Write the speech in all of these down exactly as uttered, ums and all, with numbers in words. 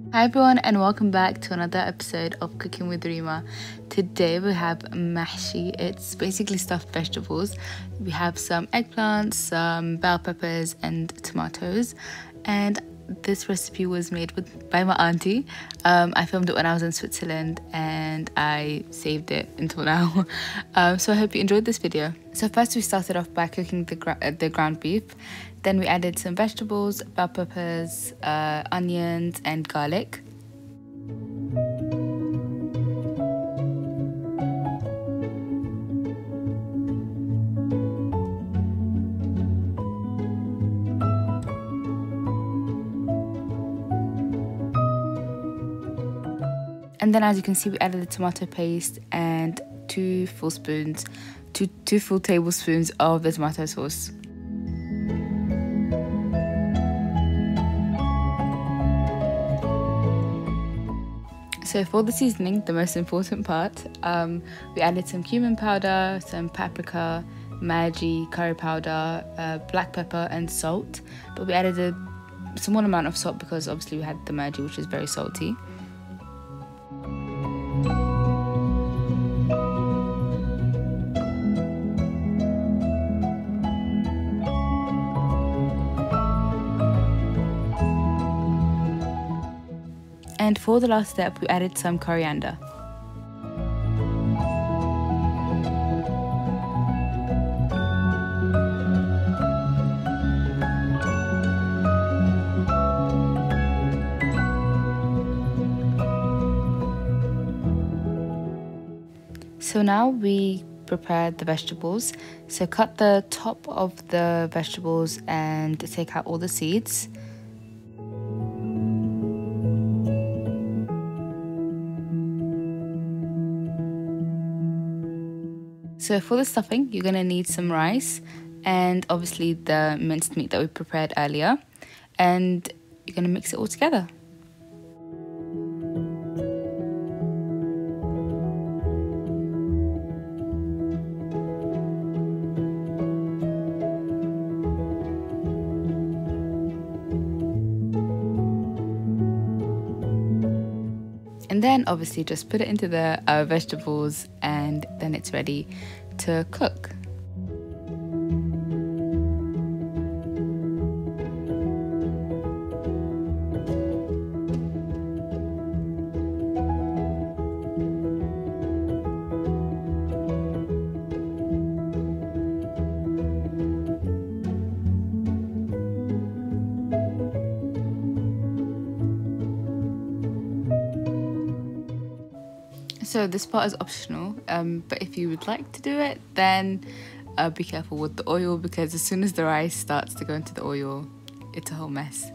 Hi everyone, and welcome back to another episode of Cooking with Rima. Today we have mahshi. It's basically stuffed vegetables. We have some eggplants, some bell peppers and tomatoes, and this recipe was made with by my auntie. Um, I filmed it when I was in Switzerland and I saved it until now. Um, so I hope you enjoyed this video. So first we started off by cooking the, gra the ground beef. Then we added some vegetables, bell peppers, uh, onions and garlic. And then as you can see, we added the tomato paste and two full spoons, two, two full tablespoons of the tomato sauce. So for the seasoning, the most important part, um, we added some cumin powder, some paprika, mahshi, curry powder, uh, black pepper and salt. But we added a small amount of salt because obviously we had the mahshi, which is very salty. And for the last step, we added some coriander. So now we prepare the vegetables. So cut the top of the vegetables and take out all the seeds. So for the stuffing, you're going to need some rice and obviously the minced meat that we prepared earlier. And you're going to mix it all together. And then obviously just put it into the uh, vegetables and then it's ready to cook. So this part is optional, um, but if you would like to do it, then uh, be careful with the oil because as soon as the rice starts to go into the oil, it's a whole mess.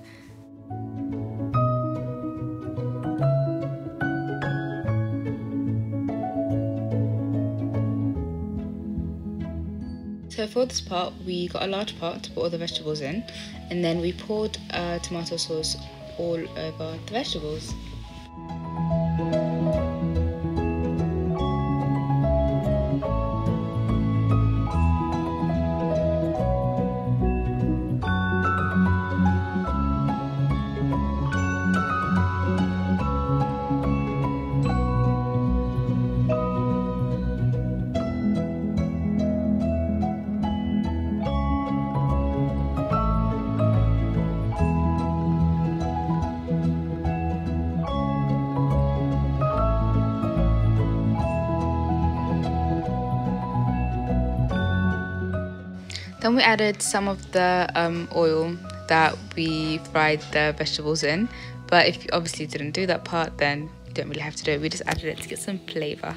So for this part, we got a large pot to put all the vegetables in, and then we poured uh, tomato sauce all over the vegetables. Then we added some of the um, oil that we fried the vegetables in, but if you obviously didn't do that part, then you don't really have to do it. We just added it to get some flavour.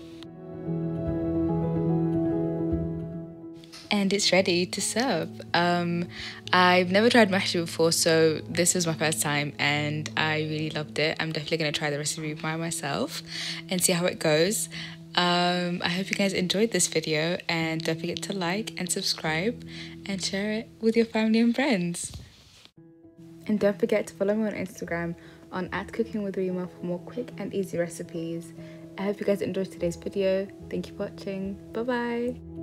And it's ready to serve. Um, I've never tried mahshi before, so this was my first time and I really loved it. I'm definitely going to try the recipe by myself and see how it goes. Um, I hope you guys enjoyed this video and don't forget to like and subscribe and share it with your family and friends. And don't forget to follow me on Instagram on at Cooking with Rima for more quick and easy recipes. I hope you guys enjoyed today's video. Thank you for watching. Bye bye.